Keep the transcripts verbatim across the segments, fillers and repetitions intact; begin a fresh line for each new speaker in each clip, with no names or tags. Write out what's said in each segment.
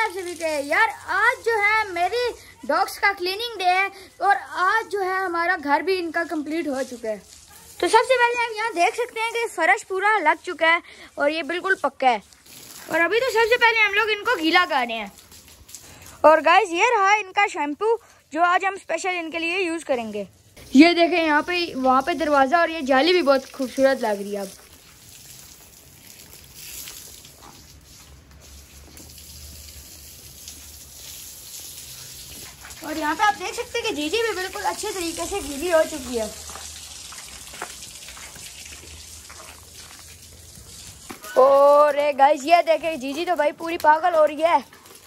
आप सभी के। यार आज जो है मेरी डॉग्स का क्लीनिंग डे है और आज जो है हमारा घर भी इनका कंप्लीट हो चुका है। तो सबसे पहले आप यहाँ देख सकते हैं कि फर्श पूरा लग चुका है और ये बिल्कुल पक्का है। और अभी तो सबसे पहले हम लोग इनको गीला कर रहे हैं। और गाइस ये रहा इनका शैम्पू जो आज हम स्पेशल इनके लिए यूज़ करेंगे। ये देखें यहाँ पे वहाँ पे दरवाज़ा और ये जाली भी बहुत खूबसूरत लग रही है अब। और यहाँ पे आप देख सकते हैं कि जीजी भी बिल्कुल अच्छे तरीके से गीली हो चुकी है। और गाइस ये देखें जीजी तो भाई पूरी पागल हो रही है।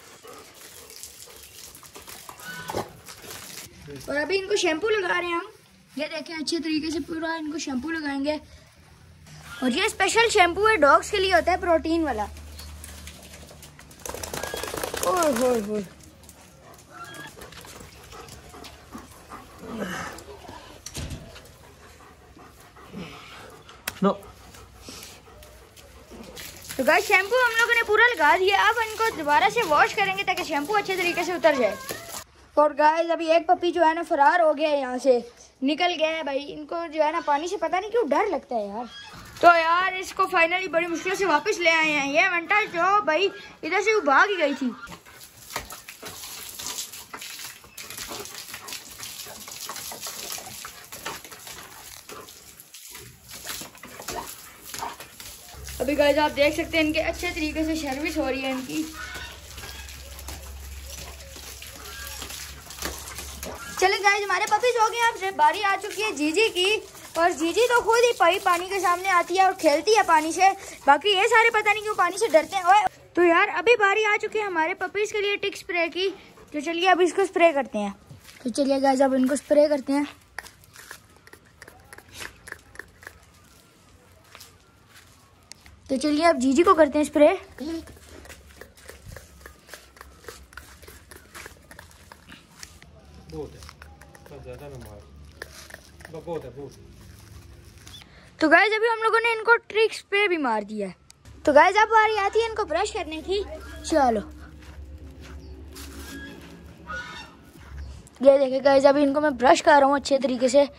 और अभी इनको शैम्पू लगा रहे हैं हम। ये देखें अच्छे तरीके से पूरा इनको शैम्पू लगाएंगे। और ये स्पेशल शैम्पू है, डॉग्स के लिए होता है, प्रोटीन वाला। ओह हो हो
नो।
तो गाइस शैम्पू हम लोगों ने पूरा लगा दिया। अब इनको दोबारा से वॉश करेंगे ताकि शैम्पू अच्छे तरीके से उतर जाए। और गाइस अभी एक पपी जो है ना फरार हो गया है, यहाँ से निकल गया है भाई। इनको जो है ना पानी से पता नहीं क्यों डर लगता है यार। तो यार इसको फाइनली बड़ी मुश्किल से वापस ले आए हैं। ये मंटा जो भाई इधर से वो भाग ही गई थी। अभी गाइस आप देख सकते हैं इनके अच्छे तरीके से सर्विस हो रही है इनकी। चलिए गाइस हमारे पपीज हो गए। अब बारी आ चुकी है जीजी की। और जीजी तो खुद ही पाई पानी के सामने आती है और खेलती है पानी से। बाकी ये सारे पता नहीं क्यों पानी से डरते हैं। तो यार अभी बारी आ चुकी है हमारे पपीज के लिए टिक स्प्रे की। तो चलिए अब इसको स्प्रे करते हैं। तो चलिए गाइस अब इनको स्प्रे करते हैं। तो चलिए अब जीजी को करते हैं स्प्रे।
बहुत है, ज़्यादा ना मार, बहुत है, बहुत।
तो गाइस अभी हम लोगों ने इनको ट्रिक स्प्रे भी मार दिया है। तो गाइस अब बारी आती है इनको ब्रश करने की। चलो ये देखिए गाइस अभी इनको मैं ब्रश कर रहा हूँ अच्छे तरीके से।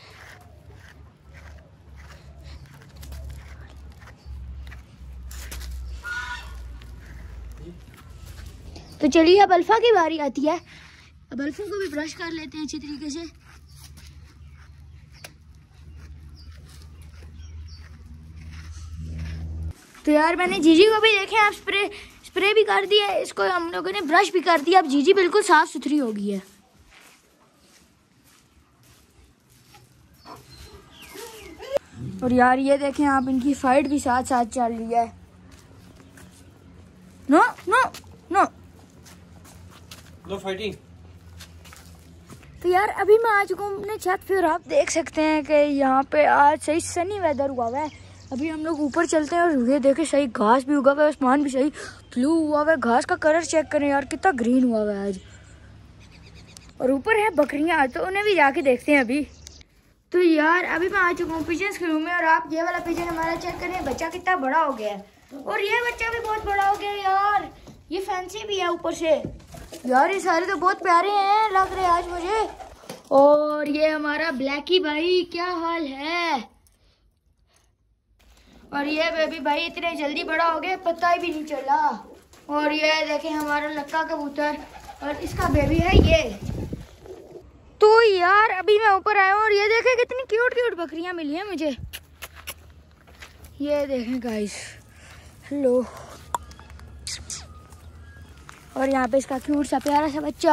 तो चलिए अब अल्फा की बारी आती है। अब अल्फा को भी ब्रश कर लेते हैं अच्छी तरीके से। तो यार मैंने जीजी को भी देखे आप स्प्रे स्प्रे भी कर दिया है, इसको हम लोगों ने ब्रश भी कर दिया। अब जीजी बिल्कुल साफ सुथरी हो गई है। और यार ये देखें आप इनकी फाइट भी साथ साथ चल रही है। No no no
no fighting.
तो यार अभी मैं आ चुका हूँ अपने छत पे और आप देख सकते हैं कि यहाँ पे आज सही सनी वेदर हुआ हुआ है। अभी हम लोग ऊपर चलते हैं और ये देखे सही घास भी उगा हुआ है, आसमान भी सही ब्लू हुआ हुआ है। घास का कलर चेक करें यार कितना ग्रीन हुआ हुआ है आज। और ऊपर है बकरियाँ, तो उन्हें भी जाके देखते हैं अभी। तो यार अभी मैं आ चुका हूँ पिजन्स के रूम में। और आप ये वाला पिजन हमारा चेक करें, बच्चा कितना बड़ा हो गया है। और ये बच्चा भी बहुत बड़ा हो गया है यार। ये फैंसी भी है ऊपर से। यार ये सारे तो बहुत प्यारे हैं लग रहे हैं आज मुझे। और ये हमारा ब्लैकी भाई, क्या हाल है। और ये बेबी भाई इतने जल्दी बड़ा हो गया पता ही भी नहीं चला। और ये देखें हमारा लक्का कबूतर और इसका बेबी है ये। तो यार अभी मैं ऊपर आया हूँ और ये देखें कितनी क्यूट क्यूट बकरियां मिली हैं मुझे। ये देखें गाइस, हेलो। और यहाँ पे इसका क्यूट सा प्यारा सा बच्चा।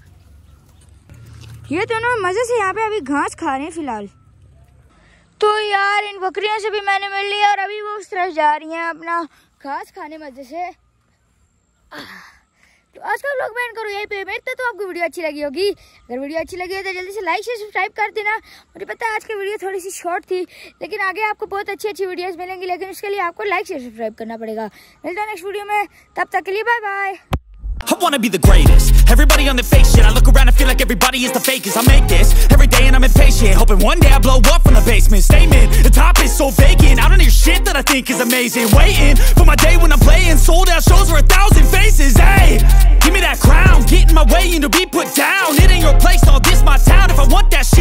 ये दोनों मजे से यहाँ पे अभी घास खा रहे हैं फिलहाल। तो यार इन बकरियों से भी मैंने मिल लिया और अभी वो उस तरफ जा रही हैं अपना घास खाने मजे से। तो आज का व्लॉग मैं एंड करूँ यहीं पे। मेरे तो आपको वीडियो अच्छी लगी होगी। अगर वीडियो अच्छी लगी है तो जल्दी से लाइक शेयर सब्सक्राइब कर देना। मुझे पता है आज की वीडियो थोड़ी सी शॉर्ट थी, लेकिन आगे आपको बहुत अच्छी अच्छी वीडियोस मिलेंगी, लेकिन उसके लिए आपको लाइक शेयर सब्सक्राइब करना पड़ेगा। मिलता है नेक्स्ट वीडियो में, तब तक के लिए bye bye.
I wanna be the greatest. Everybody on the fake shit. I look around and feel like everybody is the fakest. I make this every day and I'm impatient, hoping one day I blow up from the basement. Statement, the top is so vacant. I don't hear shit that I think is amazing. Waiting for my day when I'm playing sold out shows for a thousand faces. Hey, give me my way and to be put down. It ain't your place, all this my town. If I want that shit